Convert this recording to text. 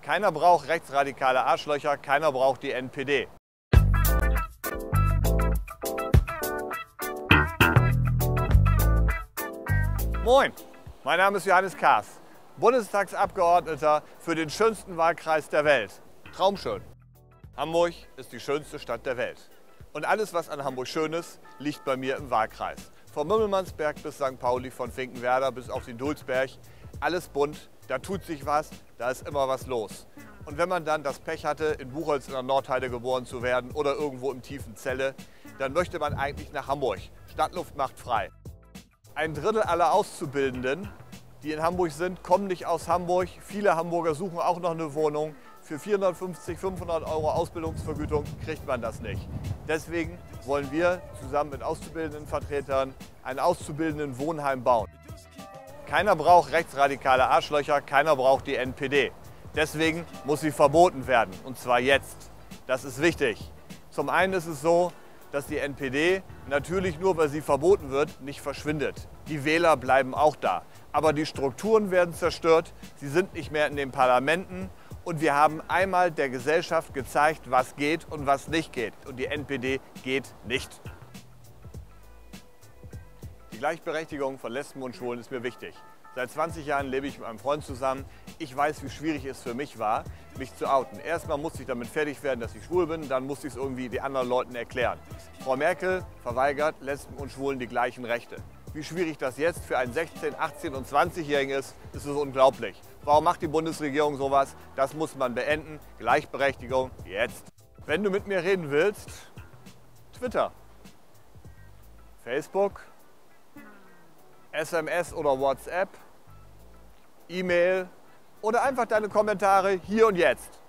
Keiner braucht rechtsradikale Arschlöcher, keiner braucht die NPD. Moin, mein Name ist Johannes Kahrs, Bundestagsabgeordneter für den schönsten Wahlkreis der Welt. Traumschön. Hamburg ist die schönste Stadt der Welt. Und alles, was an Hamburg schön ist, liegt bei mir im Wahlkreis. Von Mümmelmannsberg bis St. Pauli, von Finkenwerder bis auf den Dulsberg. Alles bunt, da tut sich was, da ist immer was los. Und wenn man dann das Pech hatte, in Buchholz in der Nordheide geboren zu werden oder irgendwo im tiefen Celle, dann möchte man eigentlich nach Hamburg. Stadtluft macht frei. Ein Drittel aller Auszubildenden, die in Hamburg sind, kommen nicht aus Hamburg. Viele Hamburger suchen auch noch eine Wohnung. Für 450, 500 € Ausbildungsvergütung kriegt man das nicht. Deswegen wollen wir zusammen mit Auszubildendenvertretern ein Auszubildendenwohnheim bauen. Keiner braucht rechtsradikale Arschlöcher, keiner braucht die NPD. Deswegen muss sie verboten werden, und zwar jetzt. Das ist wichtig. Zum einen ist es so, dass die NPD natürlich nur, weil sie verboten wird, nicht verschwindet. Die Wähler bleiben auch da. Aber die Strukturen werden zerstört, sie sind nicht mehr in den Parlamenten und wir haben einmal der Gesellschaft gezeigt, was geht und was nicht geht. Und die NPD geht nicht. Die Gleichberechtigung von Lesben und Schwulen ist mir wichtig. Seit 20 Jahren lebe ich mit einem Freund zusammen. Ich weiß, wie schwierig es für mich war, mich zu outen. Erstmal musste ich damit fertig werden, dass ich schwul bin, dann musste ich es irgendwie den anderen Leuten erklären. Frau Merkel verweigert Lesben und Schwulen die gleichen Rechte. Wie schwierig das jetzt für einen 16-, 18- und 20-Jährigen ist es unglaublich. Warum macht die Bundesregierung sowas? Das muss man beenden. Gleichberechtigung jetzt. Wenn du mit mir reden willst, Twitter, Facebook, SMS oder WhatsApp, E-Mail oder einfach deine Kommentare hier und jetzt.